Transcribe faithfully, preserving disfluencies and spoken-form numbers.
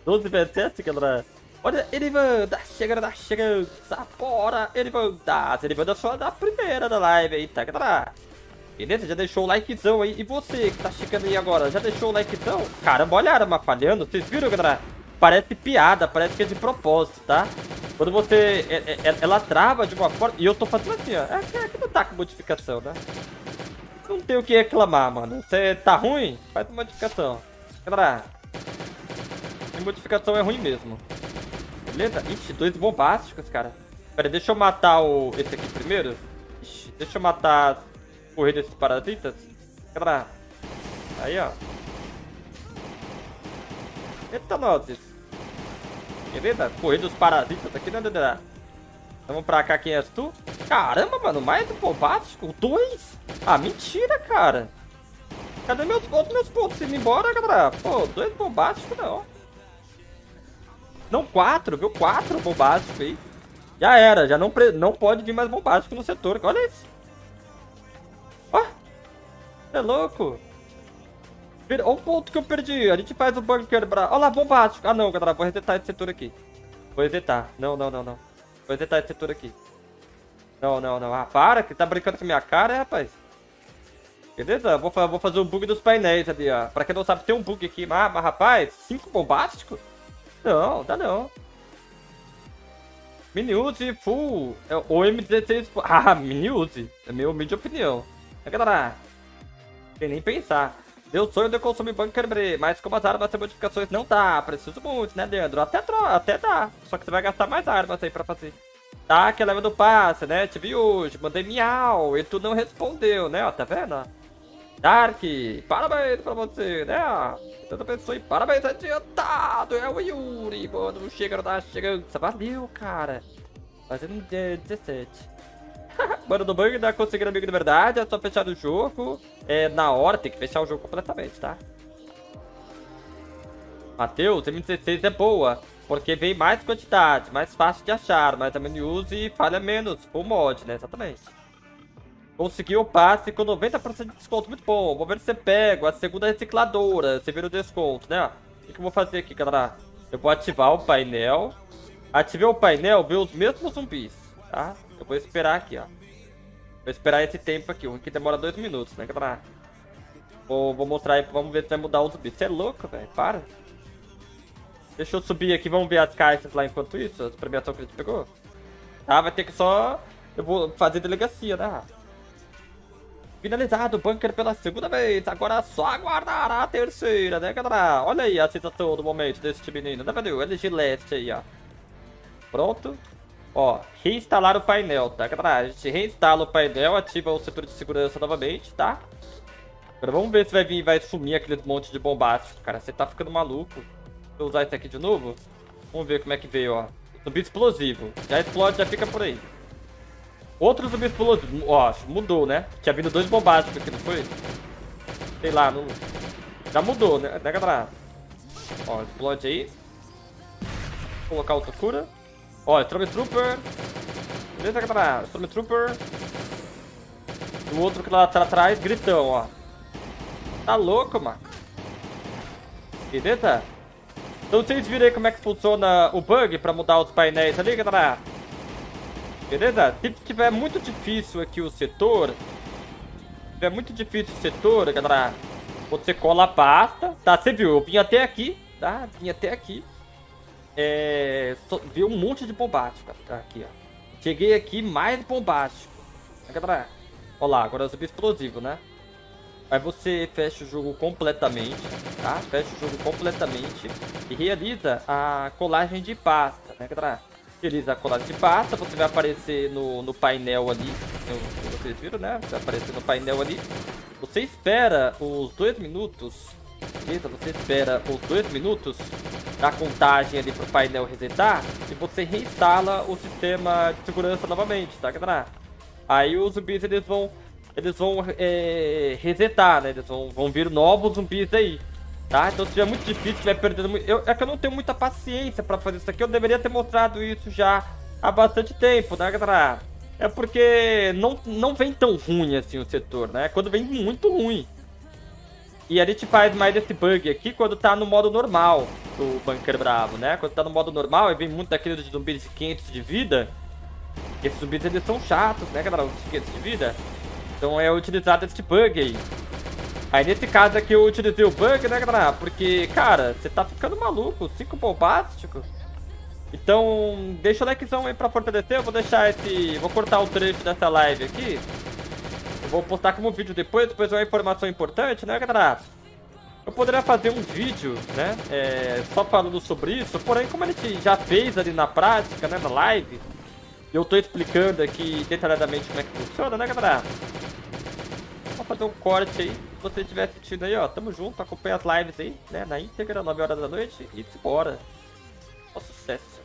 doze vezes sete, galera. Olha, ele vai dar chegando, dar chegando. Sapora, ele vai dar. Ele vai dar só da primeira da live aí, tá, galera? Beleza? Já deixou o likezão aí. E você que tá chegando aí agora, já deixou o likezão? Caramba, olha a arma falhando. Vocês viram, galera? Parece piada, parece que é de propósito, tá? Quando você... É, é, ela trava de uma forma... E eu tô fazendo assim, ó. É que não tá com modificação, né? Não tem o que reclamar, mano. Você tá ruim? Faz modificação. Galera, a modificação é ruim mesmo. Beleza? Ixi, dois bombásticos, cara. Pera aí, deixa eu matar o... esse aqui primeiro. Ixi, deixa eu matar... correr desses parasitas. Galera. Aí, ó. Eita, nozes. Beleza? Correr dos parasitas aqui, né, Dedé? Vamos pra cá, quem és tu? Caramba, mano, mais um bombástico? Dois? Ah, mentira, cara. Cadê meus, os meus pontos indo embora, galera? Pô, dois bombásticos não. Não, quatro, viu? Quatro bombásticos aí. Já era, já não, pre... não pode vir mais bombástico no setor. Olha isso. Ó, é louco. Olha o ponto que eu perdi. A gente faz o bunker pra... Olha lá, bombástico. Ah, não, galera. Vou resetar esse setor aqui. Vou resetar. Não, não, não, não. Vou resetar esse setor aqui. Não, não, não. Ah, para, que tá brincando com a minha cara, rapaz. Beleza? Vou, vou fazer o bug dos painéis ali, ó. Pra quem não sabe, tem um bug aqui. Mas, mas rapaz, cinco bombásticos? Não, dá não. Mini-use full. É o M dezesseis... Ah, mini-use. É minha humilde opinião. É, galera. Sem nem pensar. Meu sonho de consumir bunker bre, mas como as armas sem modificações não dá. Preciso muito, né, Leandro? Até, até dá. Só que você vai gastar mais armas aí pra fazer. Tá, que leva do passe, né? Te vi hoje, mandei miau e tu não respondeu, né? Ó, tá vendo? Ó? Dark, parabéns pra você, né? Tanta pessoa aí, parabéns adiantado. É o Yuri, mano. Chega, tá chegando. Valeu, cara. Fazendo dezessete. Mano, no banco ainda conseguindo amigo de verdade, é só fechar o jogo. É, na hora tem que fechar o jogo completamente, tá? Matheus, M dezesseis é boa, porque vem mais quantidade, mais fácil de achar, mas a menu-use falha menos, o mod, né? Exatamente. Conseguiu o passe com noventa por cento de desconto, muito bom. Vou ver se você pega a segunda recicladora, você vira o desconto, né? O que, que eu vou fazer aqui, galera? Eu vou ativar o painel. Ativei o painel, ver os mesmos zumbis, tá? Eu vou esperar aqui, ó. Vou esperar esse tempo aqui, o que demora dois minutos, né, galera? Vou, vou mostrar aí, vamos ver se vai mudar o zumbi. Você é louco, velho, para. Deixa eu subir aqui, vamos ver as caixas lá enquanto isso, as premiações que a gente pegou. Tá, vai ter que só... Eu vou fazer delegacia, né? Finalizado o bunker pela segunda vez, agora é só aguardar a terceira, né, galera? Olha aí a sensação do momento desse menino, né, velho? L G Leste aí, ó. Pronto. Ó, reinstalar o painel, tá, galera? A gente reinstala o painel, ativa o setor de segurança novamente, tá? Agora vamos ver se vai vir, vai sumir aqueles monte de bombástico, cara. Você tá ficando maluco. Deixa eu usar esse aqui de novo. Vamos ver como é que veio, ó. Zumbi explosivo. Já explode, já fica por aí. Outro zumbi explosivo. Ó, mudou, né? Tinha vindo dois bombásticos aqui, não foi? Sei lá, não... Já mudou, né, né, galera? Ó, explode aí. Vou colocar outra cura. Ó, Stormtrooper. Beleza, galera? Stormtrooper. O outro que lá tá atrás, gritão, ó. Tá louco, mano. Beleza? Então vocês viram aí como é que funciona o bug pra mudar os painéis ali, galera? Beleza? Se tiver muito difícil aqui o setor, se tiver muito difícil o setor, galera, você cola a pasta, tá? Você viu, eu vim até aqui, tá? Vim até aqui. É... Viu um monte de bombástico, tá? Aqui, ó. Cheguei aqui, mais bombástico. Galera, ó lá, agora é o zumbi explosivo, né? Aí você fecha o jogo completamente, tá? Fecha o jogo completamente e realiza a colagem de pasta, né, galera? Realiza a colagem de pasta, você vai aparecer no, no painel ali, no, vocês viram, né? Vai aparecer no painel ali. Você espera os dois minutos, beleza? Você espera os dois minutos da contagem ali pro painel resetar e você reinstala o sistema de segurança novamente, tá, galera? Aí os zumbis, eles vão, eles vão é, resetar, né? Eles vão, vão vir novos zumbis aí. Tá? Então se tiver muito difícil, estiver perdendo muito... Eu, é que eu não tenho muita paciência pra fazer isso aqui. Eu deveria ter mostrado isso já há bastante tempo, né, galera? É porque não, não vem tão ruim assim o setor, né? Quando vem muito ruim. E a gente faz mais esse bug aqui quando tá no modo normal do Bunker Bravo, né? Quando tá no modo normal e vem muito daqueles de zumbis de quinhentos de vida. E esses zumbis eles são chatos, né, galera? Os quinhentos de vida. Então é utilizado esse bug aí. Aí nesse caso aqui eu utilizei o bug, né, galera? Porque, cara, você tá ficando maluco. cinco bombásticos. Então, deixa o likezão aí pra fortalecer. Eu vou deixar esse... Vou cortar o trecho dessa live aqui. Eu vou postar como vídeo depois. Depois é uma informação importante, né, galera? Eu poderia fazer um vídeo, né? É, só falando sobre isso. Porém, como a gente já fez ali na prática, né, na live... Eu tô explicando aqui detalhadamente como é que funciona, né, galera? Vou fazer um corte aí. Se você estiver assistindo aí, ó, tamo junto. Acompanha as lives aí, né, na íntegra, nove horas da noite. E bora. Sucesso.